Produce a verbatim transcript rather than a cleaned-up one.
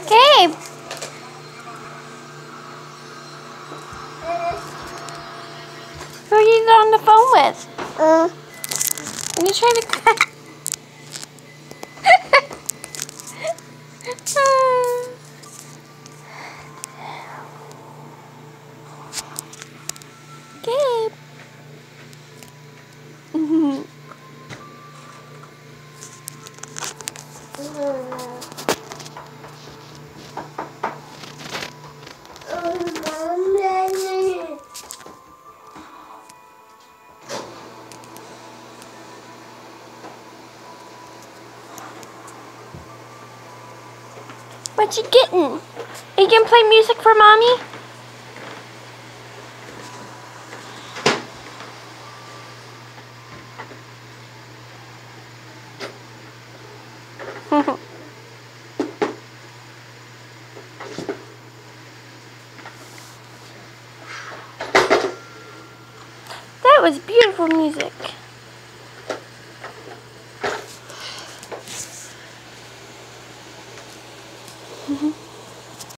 Gabe! Who are you on the phone with? Uh. Are you trying to cry? Gabe! What you getting? Are you gonna play music for mommy? That was beautiful music. Mm-hmm.